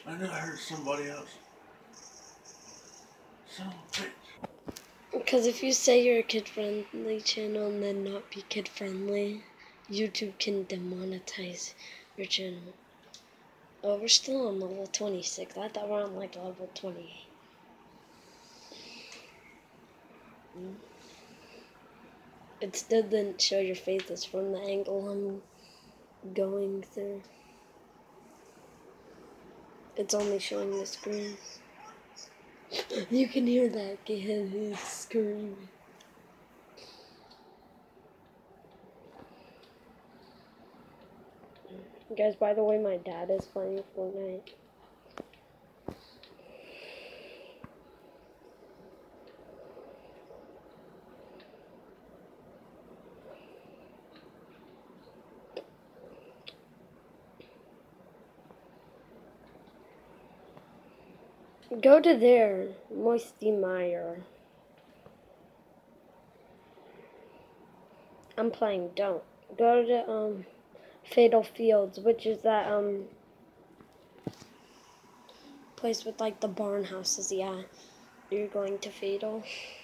I knew I heard somebody else. Son of a bitch. Because if you say you're a kid-friendly channel and then not be kid-friendly, YouTube can demonetize your channel. Oh, we're still on level 26. I thought we're on like level 28. It still didn't show your face. It's from the angle I'm going through. It's only showing the screen. You can hear that kid. He's screaming. Guys, by the way, my dad is playing Fortnite. Go to there, Moisty Meyer. I'm playing Don't. Go to Fatal Fields, which is that place with like the barn houses. Yeah, you're going to Fatal.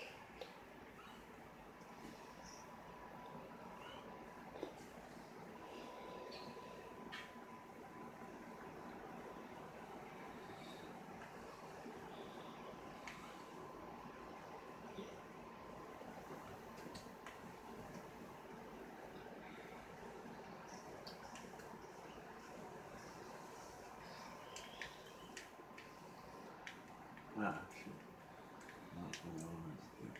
Ah, shit. Not the one.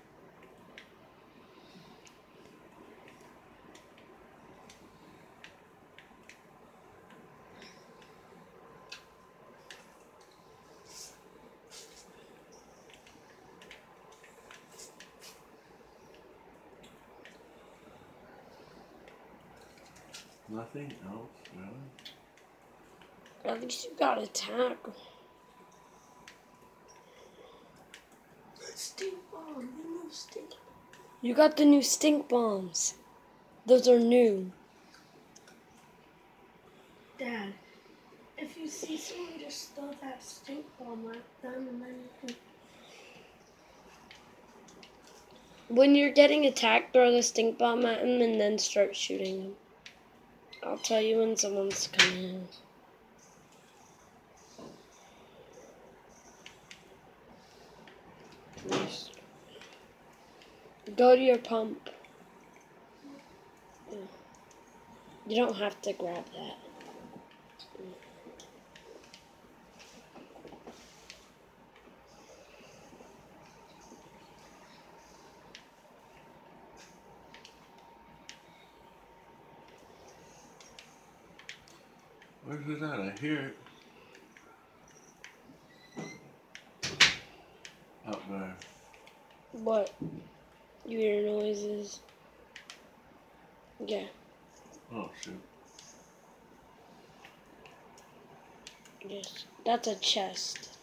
Nothing else, really? At least you got a tackle. Stink bomb, the new stink. You got the new stink bombs. Those are new. Dad, if you see someone, just throw that stink bomb at them and then you can... When you're getting attacked, throw the stink bomb at them and then start shooting them. I'll tell you when someone's coming in. Nice. Go to your pump. You don't have to grab that. Where's it at? I hear it. Up there. What? You hear noises? Yeah. Oh, shoot. Yes. That's a chest.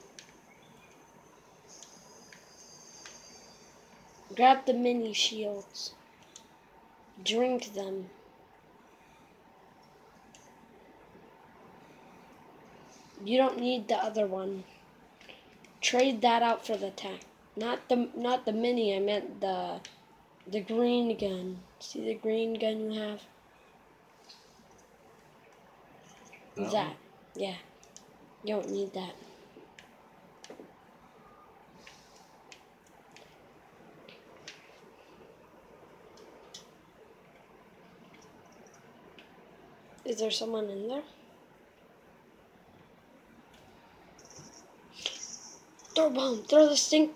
Grab the mini shields. Drink them. You don't need the other one. Trade that out for the tank. Not the mini, I meant the green gun. See the green gun you have? That. Yeah. You don't need that. Is there someone in there? Throw bomb. Throw the stink